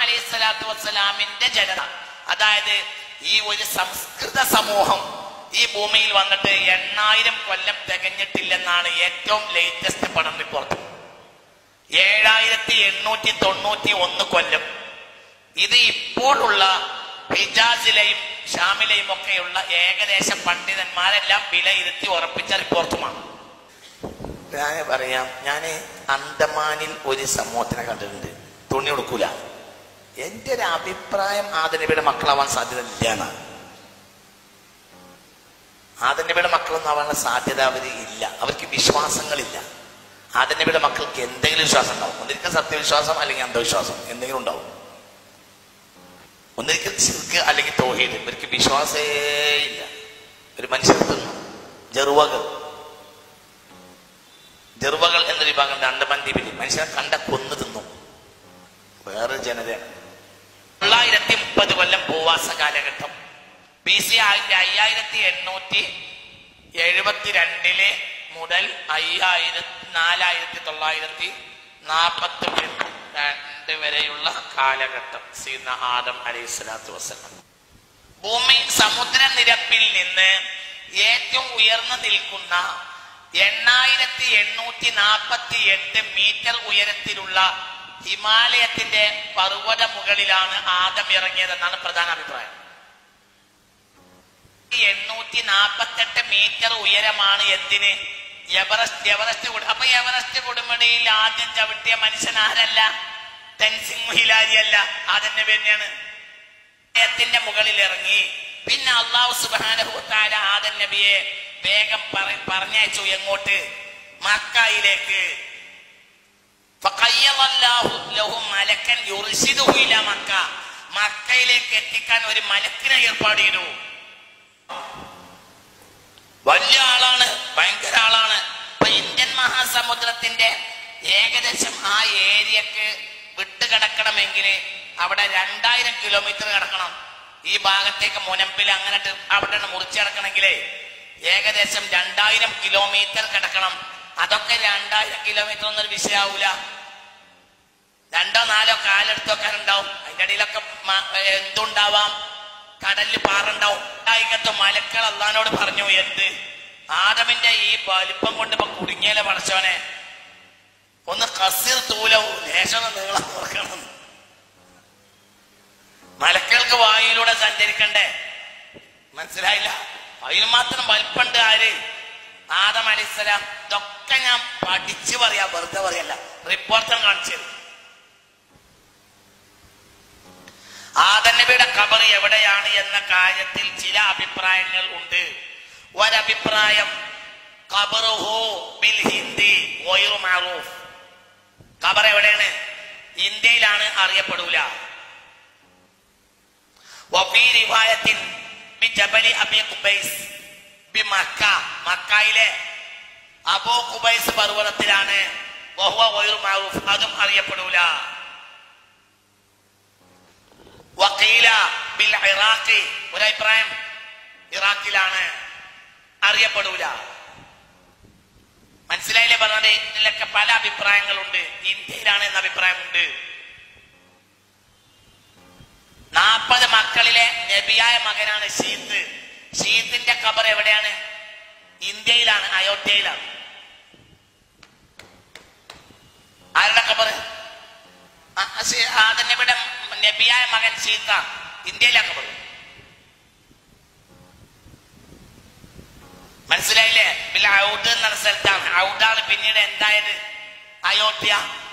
അലൈഹിസ്സലാത്തു വസ്സലാമിന്റെ ജനത, അതായത് ഈ ഒരു സംസ്കൃത സമൂഹം ഈ ഭൂമിയിൽ വന്നിട്ട് 8000 കൊല്ലം തികഞ്ഞിട്ടില്ലെന്നാണ് ഏറ്റവും ലേറ്റസ്റ്റ് പഠന റിപ്പോർട്ട്. 7891 കൊല്ലം. ഇത് ഇപ്പോഴുള്ള ഹിജാസിലെയും ഷാമിലെയും ഒക്കെയുള്ള ഏകദേശം പണ്ഡിതന്മാരെല്ലാം വിലയിരുത്തി ഉറപ്പിച്ച റിപ്പോർട്ടുമാണ്. ഞാൻ പറയാം, ഞാൻ അന്തമാനിൽ ഒരു സമൂഹത്തിനെ കണ്ടിട്ടുണ്ട്, തുണി കൊടുക്കൂല. എന്റെ ഒരു അഭിപ്രായം ആദനബിയുടെ മക്കളാവാൻ സാധ്യത ഇല്ല എന്നാണ്. ആദനബിയുടെ മക്കളൊന്നും ആവാനുള്ള സാധ്യത ഇല്ല. അവർക്ക് വിശ്വാസങ്ങളില്ല. ആദനബിയുടെ മക്കൾക്ക് എന്തെങ്കിലും വിശ്വാസം ഉണ്ടാവും. ഒന്നിരിക്കൽ സത്യവിശ്വാസം അല്ലെങ്കിൽ അന്ധവിശ്വാസം എന്തെങ്കിലും ഉണ്ടാവും. ഒന്നിരിക്കൽ ശിർക്ക് അല്ലെങ്കിൽ തൗഹീദ്. ഇവർക്ക് വിശ്വാസേ ഇല്ല. ഒരു മനുഷ്യർ തിന്നു ജറുവകൾ എന്ന വിഭാഗം അണ്ടമാൻ ദ്വീപിൽ മനുഷ്യനെ കണ്ട കൊന്നു തിന്നു. വേറൊരു ജനതയാണ്. 930 കൊല്ലം ഭൂവാസ കാലഘട്ടം. BC 5872 മുതൽ 4942 വരെയുള്ള കാലഘട്ടം. സീദന ആദം അലൈഹിസ്സലാത്തു വസ്സലാം. ഭൂമി സമുദ്രനിരപ്പിൽ നിന്ന് ഏറ്റവും ഉയർന്നു നിൽക്കുന്ന 8848 മീറ്റർ ഉയരത്തിലുള്ള ഹിമാലയത്തിന്റെ പർവ്വത മുകളിലാണ് ആദം ഇറങ്ങിയതെന്നാണ് പ്രധാന അഭിപ്രായം. 848 മീറ്റർ ഉയരമാണ് എന്തിന്? എവറസ്റ്റ്. അപ്പൊ എവറസ്റ്റ് കൊടുമുടിയിൽ ആദ്യം ചവിട്ടിയ മനുഷ്യൻ ആരല്ല? തെൻസിംഗ് ഹിലാരി അല്ല, ആദം നബി തന്നെയാണ്. ത്തിന്റെ മുകളിൽ ഇറങ്ങി. പിന്നെ അല്ലാഹു സുബ്ഹാനഹു വ തആല ആദം നബിയെ വേഗം പറഞ്ഞയച്ചു. എങ്ങോട്ട്? മക്കയിലേക്ക്. മക്കയിലേക്ക് എത്തിക്കാൻ ഒരു മലക്കിനെ ഏർപ്പാട് ചെയ്തു. വലിയ ആളാണ്, ഭയങ്കര ആളാണ്. ഇപ്പൊ ഇന്ത്യൻ മഹാസമുദ്രത്തിന്റെ ഏകദേശം ആ ഏരിയക്ക് വിട്ടുകിടക്കണമെങ്കിൽ അവിടെ 2000 കിലോമീറ്റർ കിടക്കണം. ഈ ഭാഗത്തേക്ക് മുനമ്പിൽ അങ്ങനെ അവിടെ മുറിച്ച് കിടക്കണമെങ്കിലേ ഏകദേശം 2000 കിലോമീറ്റർ കിടക്കണം. അതൊക്കെ 2000 കിലോമീറ്റർ ഒന്നൊരു വിഷയാവൂല. 2 or 4 കാലെടുത്ത് വെക്കാനുണ്ടാവും. അതിന്റെ അടിയിലൊക്കെ എന്തുണ്ടാവാം? കടലിൽ പാറുണ്ടാവും. ആയിക്കത്ത് മലക്കൾ അള്ളാനോട് പറഞ്ഞു, എന്ത് ആദമിന്റെ ഈ വലിപ്പം കൊണ്ട് ഇപ്പൊ കുടുങ്ങിയാലെ പടച്ചോനെ, ഒന്ന് കസിർ തൂലവും ലേശം നീളം ഓർക്കണം. മലക്കൾക്ക് വായുവിലൂടെ സഞ്ചരിക്കണ്ടേ? മനസ്സിലായില്ല. അതിന് മാത്രം വലിപ്പുണ്ട് ആര്? ആദം അലൈഹിസ്സലാം. ഇതൊക്കെ ഞാൻ പഠിച്ചു പറയാ, വെറുതെ പറയല്ല, റിപ്പോർട്ടർ കാണിച്ചത്. ആദം നബിയുടെ ഖബർ എവിടെയാണ് എന്ന കാര്യത്തിൽ ചില അഭിപ്രായങ്ങൾ ഉണ്ട്. ഒരഭിപ്രായം ഖബറുഹു ബിൽ ഹിന്ദി ഗൈറു മഅറൂഫ്. ഖബർ എവിടെയാണ്? ഇന്ത്യയിലാണ്, അറിയപ്പെടൂല. വഫീ റിവായത്തിൻ ബി ജബലി അബി ഖുബൈസ് ബി മക്ക. മക്കയിലെ അബൂ ഖുബൈസ് പർവ്വതത്തിലാണ്. വഹുവ ഗൈറു മഅറൂഫ്. അതും അറിയപ്പെടൂല. വഖീല ബിൽ ഇറാഖി. ഒരഭിപ്രായം ഇറാഖിലാണ്, അറിയപ്പെടൂല. മനസ്സിലായില്ലേ പറഞ്ഞത്? ഇതിലൊക്കെ പല അഭിപ്രായങ്ങളുണ്ട്. ഇന്ത്യയിലാണ് എന്ന അഭിപ്രായമുണ്ട്. 40 മക്കളിലെ നബിയായ മകനാണ് ഷീത്ത്. ഷീത്തിന്റെ ഖബർ എവിടെയാണ്? ഇന്ത്യയിലാണ്, അയോധ്യയിലാണ്. ആരുടെ ഖബർ? ആദം നബിയുടെ നബിയായ മകൻ ഷീത്ത, ഇന്ത്യയിലാണ് ഖബർ. മനസ്സിലായില്ലേ? ഔദ് എന്ന സ്ഥലത്താണ്. ഔദാണ് പിന്നീട് എന്തായത്? അയോധ്യ.